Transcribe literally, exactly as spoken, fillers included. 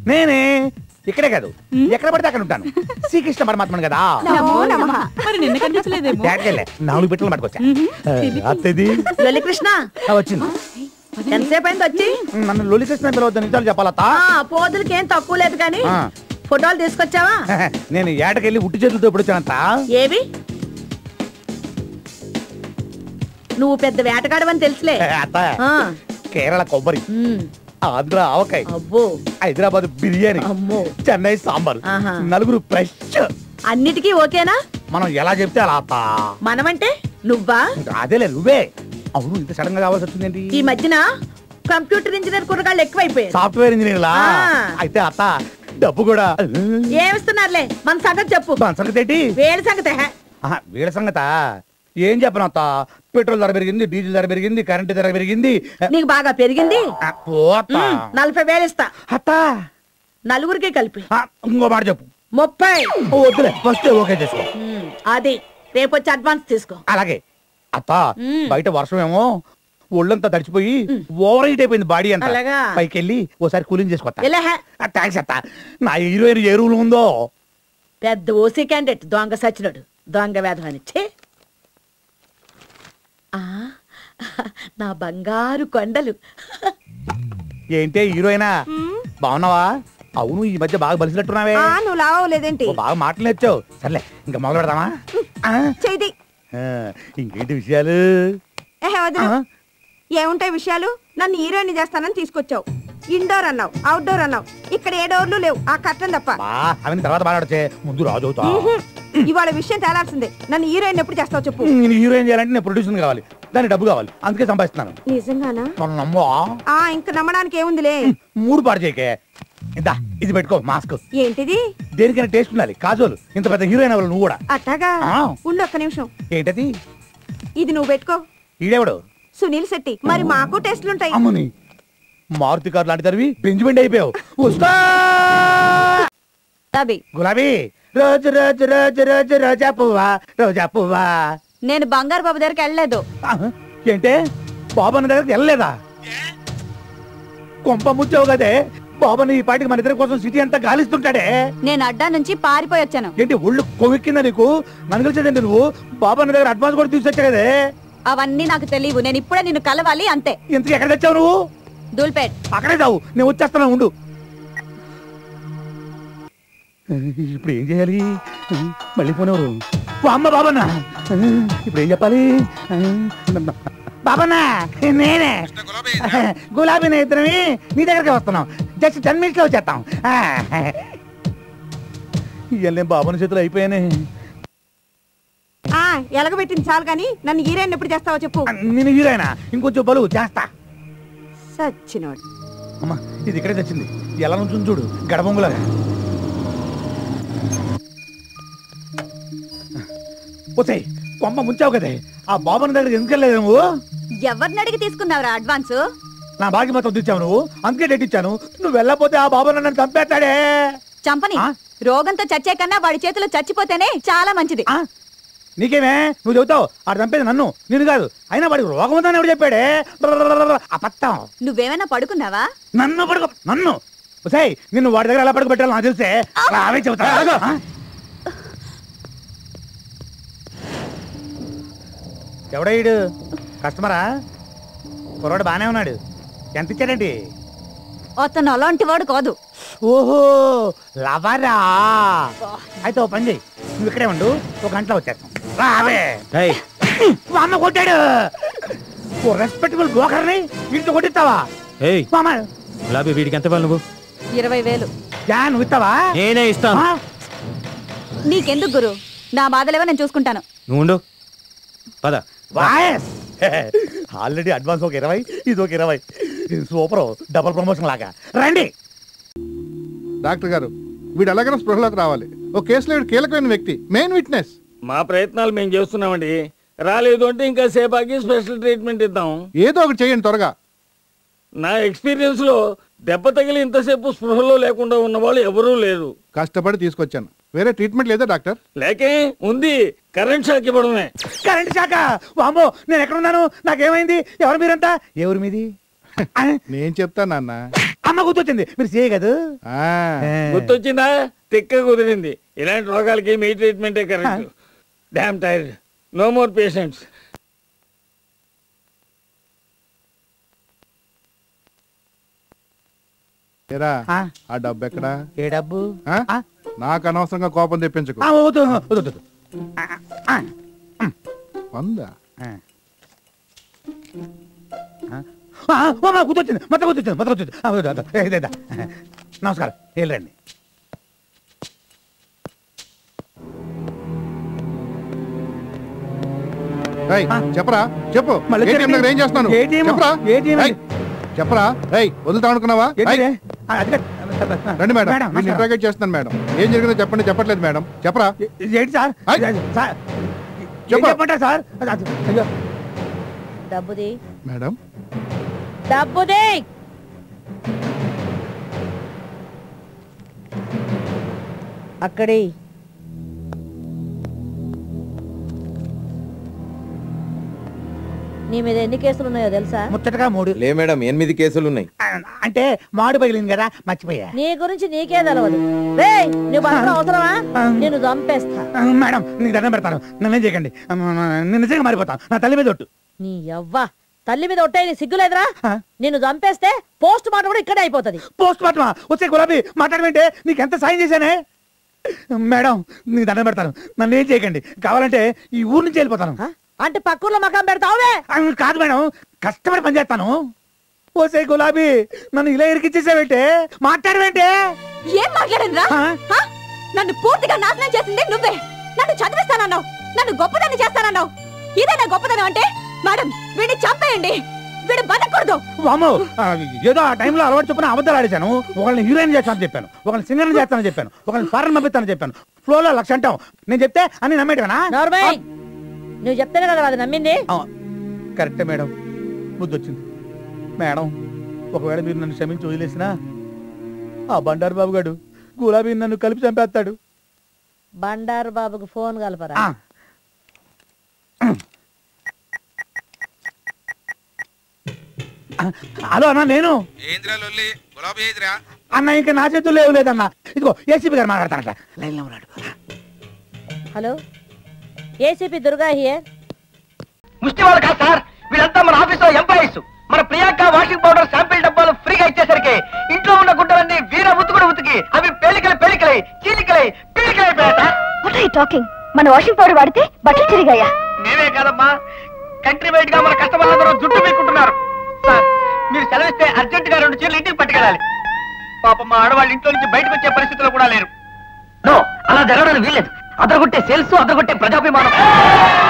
నేనే ఇక్కడే కాదు ఎక్కడ పడితే అక్కడ ఉంటాను. శ్రీకృష్ణ పరమాత్మను కదా. నాలుగు పెట్టలు పట్టుకొచ్చా. అత్తది కృష్ణ వచ్చింది. ఎంతసేపు అయింది వచ్చి? నన్ను లొలికృష్ణ పిలవద్దు, నిజాలు చెప్పాలతా. పోదులకి ఏం తక్కువ లేదు కానీ ఫోటోలు తీసుకొచ్చావా? నేను ఏటకెళ్ళి ఉట్టి చేతులతో ఎప్పుడు వచ్చానంత. ఏవి? నువ్వు పెద్ద వేటగాడవని తెలుసులే. కేరళ కొబ్బరి, ఆంధ్ర ఆవకాయ, అబ్బో హైదరాబాద్ బిర్యానీ, అమ్మో చెన్నై సాంబార్, నలుగురు ఫ్రెష్. అన్నిటికీ ఓకేనా? మనం ఎలా చెప్తే అలా. మనమంటే నువ్వా? అదేలే నువ్వే. అవును, ఇంత సడన్ గా కావాల్సి వచ్చిందేంటి? ఈ మధ్యన కంప్యూటర్ ఇంజనీర్ కుర్రగాళ్ళు ఎక్కువైపోయారు. సాఫ్ట్వేర్ ఇంజనీర్లా? అయితే అత్త డబ్బు కూడా ఏమిస్తున్నారులే. మన సంగతి చెప్పు. మన సంగతి ఏంటి? వేడి సంగతి. వీళ్ళ సంగత ఏం చెప్పను అత్త. పెట్రోల్ ధర పెరిగింది, డీజిల్ ధర పెరిగింది, కరెంట్ ధర పెరిగింది. నీకు బాగా పెరిగింది. నలభై వేలు ఇస్తా అత్త, నలుగురికి కలిపి. ఇంకో మాట చెప్పు. ముప్పై వద్దులే, ఫస్ట్ ఓకే చేసుకో. అది రేపు వచ్చి అడ్వాన్స్ తీసుకో. అలాగే అత్త. బయట వర్షం ఏమో ఒళ్ళంతా తడిచిపోయి ఓవర్ హీట్ అయిపోయింది బాడీ అంతా. పైకి వెళ్ళి ఓసారి కూలింగ్ చేసుకోతా. థ్యాంక్స్ అత్త. నా హీరోయిన్ ఏ రూల్ ఉందో. పెద్ద ఓసీ క్యాండిడేట్ దొంగ సచ్చినోడు, దొంగ వేధమని. నా బంగారు కొండలు. ఏంటే హీరోయినా, బాగున్నావా? అవును, ఈ మధ్య బాగా బలిసినట్టున్నావే. నువ్వు లావలేదేంటి? బాగా మాటలు నేర్చావు. సర్లే, ఇంకా మొదలు పెడదామా? చేయి. ఇంకేంటి విషయాలు? ఏముంటాయి విషయాలు? నన్ను హీరోయిన్ చేస్తానని తీసుకొచ్చావు. ఇండోర్ అన్నావు, అవుట్డోర్ అన్నావు. ఇక్కడ ఏ డోర్లు లేవు, ఆ కట్టం తప్ప. అవన్నీ తర్వాత మాట్లాడచ్చే, ముందు రాజు అవుతా. ఇవాళ విషయం తేలాల్సిందే. నన్ను హీరోయిన్ ఎప్పుడు చేస్తావు చెప్పు. నేను హీరోయిన్ చేయాలంటే నేను ప్రొడ్యూసర్ కావాలి, దానికి డబ్బు కావాలి, అందుకే సంపాదిస్తున్నాను. నిజంగానా? నమ్మో. ఇంకా నమ్మడానికి ఏముందిలే. మూడు పాడు చేయకే. ఇందా ఇది పెట్టుకో, మాస్క్. ఏంటిది? దేనికైనా టేస్ట్ ఉండాలి. కాజోలు ఇంత పెద్ద హీరోయిన్ అవ్వాలి నువ్వు కూడా. అట్టాగా? ఉండు ఒక్క నిమిషం. ఏంటది? ఇది నువ్వు పెట్టుకో. ఈడెవడు? సునీల్ శెట్టి. మరి మాకు టెస్ట్లు ఉంటాయి. అమ్మని, మారుతి కారు లాంటి తరివి బెంజిమెంట్ అయిపోయావు. వస్తా గులాబీ. రోజు రోజు రోజు రోజు రోజా పువ్వా, రోజా పువ్వా. నేను బంగారు బాబు దగ్గరికి వెళ్ళలేదు. ఏంటే బాబన్న దగ్గరికి వెళ్ళలేదా? కొంప ముచ్చావు కదే. బాబన్న ఈ పాటికి మన ఇద్దరి కోసం సిటీ అంతా గాలిస్తుంటాడే. నేను అడ్డా నుంచి పారిపోయి వచ్చాను. ఏంటి ఒళ్ళు కొవ్వెక్కిందా నీకు? నన్ను కలిసేదంటే నువ్వు బాబన్న దగ్గర అడ్వాన్స్ కూడా తీసుకొచ్చా కదే. అవన్నీ నాకు తెలియవు. నేను ఇప్పుడే నిన్ను కలవాలి అంతే. ఇంతకు ఎక్కడ తెచ్చావు నువ్వు? దూల్పేట్. అక్కడే చావు, నేను వచ్చేస్తాను. ఉండు. ఇప్పుడు ఏం చేయాలి? మళ్ళీ పోనేవారు. అమ్మ బాబన్నా, ఇప్పుడు ఏం చెప్పాలి? బాబన్నా, నేనే గులాబీ ఇద్దరమి నీ దగ్గరికి వస్తున్నాం. జస్ట్ టెన్ మినిట్స్ లో వచ్చేస్తాం. ఇవన్నీ బాబన్న చేతులు అయిపోయానే. ఎలగబెట్టింది చాలు కానీ నన్ను హీరోయిన్ ఎప్పుడు చేస్తావో చెప్పు. నేను హీరోయినా? ఇంకొంచెం బలు చేస్తా. సచ్చినోడు. అమ్మా, ఇది ఇక్కడే తెచ్చింది. ఎలా నుంచి చూడు, గడబొంగులాగా. పోతాయి కొమ్మ ముంచావు కదే. ఆ బాబన్న దగ్గర ఎందుకు వెళ్ళలేదు నువ్వు? ఎవరిని అడిగి తీసుకున్నావురా అడ్వాన్స్? నా బాకి మొత్తం తెచ్చావు నువ్వు, అందుకే డేట్ ఇచ్చాను. నువ్వు వెళ్ళకపోతే ఆ బాబన్న నన్ను చంపేస్తాడే. చంపని. రోగంతో చచ్చే కన్నా వాడి చేతిలో చచ్చిపోతేనే చాలా మంచిది. నీకేమే, నువ్వు చెబుతావు ఆడు చంపేది నన్ను, నేను కాదు. అయినా వాడికి రోగం ఉందని ఎవడు చెప్పాడే? అబద్ధం. నువ్వేమైనా పడుకున్నావా? నన్ను పడుకో, నన్ను. సై నిన్ను వాడి దగ్గర ఎలా పడుకు పెట్టాలి నాకు తెలిసే. అవే చెబుతా. ఎవడయ్యాడు? కస్టమరా? కుర్రాడు బానే ఉన్నాడు. ఎంత ఇచ్చాడండి? అతను అలాంటి వాడు కాదు. ఓహో, లవరా? అయితే ఓ పని చెయ్యి, నువ్వు ఇక్కడే ఉండు, ఒక గంటలో వచ్చేస్తాం. రావే. అమ్మ కొట్టాడు. ఓ రెస్పెక్టబుల్ బ్రోకర్ని వీటితో కొట్టిస్తావా? గులాబీ, వీడికి ఎంత ఇవ్వాలి నువ్వు? ఇరవై వేలు. యా, నువ్వు ఇస్తావా? నేనే ఇస్తాను. నీకెందుకు గురు? నా బాధలేవో నేను చూసుకుంటాను. నువ్వు ఉండు, పద. ఆల్రెడీ అడ్వాన్స్ ఒక ఇరవై, ఇది ఒక ఇరవై. సూపర్, డబుల్ ప్రమోషన్ లాగా. రండి డాక్టర్ గారు, వీడు ఎలాగైనా స్పృహలోకి రావాలి. ఓ కేసులో వీడు కీలకమైన వ్యక్తి, మెయిన్ విట్నెస్. మా ప్రయత్నాలు మేము చేస్తున్నామండి. రాలేదు అంటే ఇంకా సేపాకి స్పెషల్ ట్రీట్మెంట్ ఇద్దాం. ఏదో ఒకటి చేయండి త్వరగా. నా ఎక్స్పీరియన్స్ లో దెబ్బ తగిలి ఇంతసేపు స్పృహలో లేకుండా ఉన్న వాళ్ళు ఎవరూ లేరు. కష్టపడి తీసుకొచ్చాను. వేరే ట్రీట్మెంట్ లేదా డాక్టర్? లేకే ఉంది, కరెంట్ షాక్ ఇవ్వడమే. Current shock? వామ్మో, నేను ఎక్కడున్నాను? నాకేమైంది? ఎవరు మీరంతా? ఎవరు మీది? నేను చెప్తాను నాన్న. అమ్మ గుర్తొచ్చింది మీరు సే కదా ఆ, గుర్తొచ్చిందా? తిక్క కుదిరింది. ఇలాంటి రోగాలకి మీ ట్రీట్మెంటే correct. Damn tired, no more patients. ఏరా ఆ? ఆ డబ్బు ఎక్కడా? ఏ డబ్బు ఆ? ఆ? నాకు అనవసరంగా కోపం తెప్పించకు. ఆ, వద్దు, వద్దు, వద్దు. ఆ, ఆ, వందా ఆ. ఆ, ఓ, మా గుర్తొచ్చింది మొత్తం గుర్తొచ్చింది మొత్తం గుర్తొచ్చింది ఆ, వద్దు, వద్దు. ఏ, ఇదే, ఇదే. నమస్కారం వెళ్ళండి. రేయ్, ఆ? చెప్పరా చెప్పు. మళ్ళీ ఏటీఎం చెప్పండి. దగ్గర ఏం చేస్తున్నాను? ఏటీఎం? చెప్పరా ఏటీఎం? రేయ్, చెప్పరా రేయ్, వదులుతా అనుకున్నావా? ఏంటి రేయ్, ఇది? ఆ, అది కాదు. రండి మేడం, మేడం, నేను నమస్కారం. ఇంట్రాగేట్ చేస్తున్నాను మేడం. ఏం జరిగిందో చెప్పండి. చెప్పట్లేదు మేడం, చెప్పరా? ఏ- ఏంటి సార్ ఆయ్. సార్ ఏం చెప్పు. చెప్పంటారు సార్ అది- అది- అయ్యో. డబ్బుది మేడం డబ్బుది అక్కడి నీ మీద ఎన్ని కేసులు ఉన్నాయో తెలుసా? ముచ్చటగా మూడు లే మేడం ఎనిమిది కేసులు ఉన్నాయి. ఆ, అంటే మాడు పగిలింది కదా మర్చిపోయా. నీ గురించి నీకే తెలవదు. రేయ్, నువ్వు బతకడం అవసరమా? నేను చంపేస్తా. ఆ, మేడం నీకు దండం పెడతాను నన్నేం చేయకండి ఆ, నేను నిజంగా మారిపోతాను నా తల్లి మీద ఒట్టు. నీ యవ్వ తల్లి మీద ఒట్టే నీ సిగ్గులేదురా? ఆ? నిన్ను చంపేస్తే పోస్ట్ మార్టం కూడా ఇక్కడే అయిపోతది. పోస్ట్ మార్టమా? వచ్చే గులాబీ మాట్లాడమంటే నీకు ఎంత సాయం చేశానే. మేడం నీకు దండం పెడతాను నన్ను ఏం చేయకండి. కావాలంటే ఈ ఊరు నుంచి వెళ్ళిపోతాను. ఆ? అంటే పక్కూర్లో మకాం పెడతావువే? ఆ, కాదు మేడం కష్టపడి పని చేస్తాను. ఓసే గులాబీ నన్ను ఇలా ఇరికిచ్చేసావేంటే మాట్లాడవేంటే. ఏం మాట్లాడిందిరా? ఆ? నన్ను పూర్తిగా నాశనం చేసింది నువ్వే. నన్ను చదివిస్తానన్నావు, నన్ను గొప్పదాన్ని చేస్తానన్నావు. ఇదేనా గొప్పదనం అంటే? మేడం వీడిని చంపేయండి, వీడు బతకూడదు. వామ్మో, ఆ, ఏదో ఆ టైంలో అలవాటు చొప్పున అబద్ధాలు ఆడేశాను. ఒకళ్ళని హీరోయిన్ చేస్తానని చెప్పాను, ఒకళ్ళని సింగర్ చేస్తానని చెప్పాను, ఒకళ్ళని ఫారెన్ పంపిస్తానని చెప్పాను. ఫ్లోలో లక్ష అంటాం. నేను చెప్తే అన్ని నమ్మేటవేనా? నార్మల్ నువ్వు చెప్తేనే కదా అది నమ్మింది. ఆ, కరెక్టే మేడం బుద్ధి వచ్చింది. మేడం ఒకవేళ మీరు నన్ను క్షమించి వదిలేసినా ఆ బండారు బాబు గారు గులాబీ నన్ను కలిపి చంపేస్తాడు. బండారు బాబుకు ఫోన్ కలపరా. ఆ. హలో అన్న నేను అన్న ఇంకా నా చేతుల్లో లేవు లేదన్న. ఇదిగో ఏసీపీ గారు మాట్లాడతానట లైన్లో ఉన్నాడు. Hello, ACP Durga here. ముష్టి వాళ్ళు కాదు సార్, వీళ్ళంతా మన ఆఫీస్ లో ఎంప్లాయీస్. మన ప్రియాంక వాషింగ్ పౌడర్ శాంపిల్ డబ్బాలు ఫ్రీగా ఇచ్చేసరికి ఇంట్లో ఉన్న గుడ్డలన్నీ వీర ఉతుకుడు ఉతికి అవి పేలికలు పేలికలై చీలికలై పీలికలైపోయా sir. What are you talking? మన వాషింగ్ పౌడర్ వాడితే బట్టలు చిరిగాయా? నేనే కాదమ్మా, కంట్రీ వైడ్ గా మన కస్టమర్లందరూ జుట్టు పీక్కుంటున్నారు. సార్ మీరు సెలవిస్తే అర్జెంట్ గా రెండు చీరలు ఇంటికి పట్టుకెళ్ళాలి. పాపం మా ఆడవాళ్ళు ఇంట్లో నుంచి బయటకు వచ్చే పరిస్థితుల్లో కూడా లేరు. నో, అలా జరగడానికి వీల్లేదు. అదరగొట్టే సేల్స్, అదరగొట్టే ప్రజాభిమానం.